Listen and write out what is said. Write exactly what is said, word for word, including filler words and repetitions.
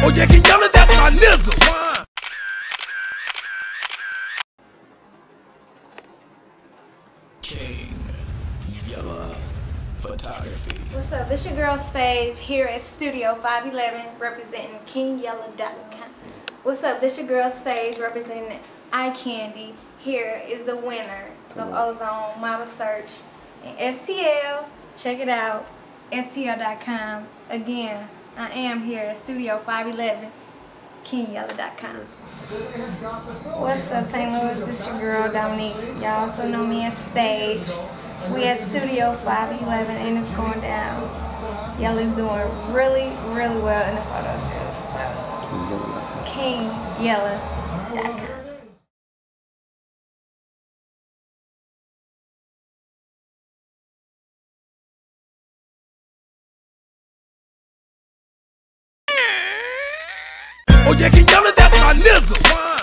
Oh yeah, King Yella, that's my nizzle. King Yella Photography. What's up? This your girl Stage here at Studio five eleven representing king yella dot com. What's up? This your girl Stage representing Eye Candy. Here is the winner of Ozone Model Search and S T L. Check it out. S T L dot com. Again, I am here at Studio five eleven, king yella dot com. What's up, Saint Louis? This your girl Domonique. Y'all also know me as Stage. We at Studio five eleven and it's going down. Yella's doing really, really well in the photo shoot. So, king yella dot com. Oh yeah, King Yella, that's my nizzle.